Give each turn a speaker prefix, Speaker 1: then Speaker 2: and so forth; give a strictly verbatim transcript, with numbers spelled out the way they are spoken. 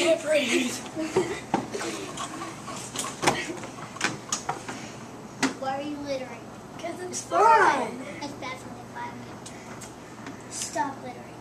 Speaker 1: can't breathe.
Speaker 2: Why are you littering?
Speaker 1: Because it's
Speaker 2: It's
Speaker 1: fun.
Speaker 2: It's definitely five minutes. Stop littering.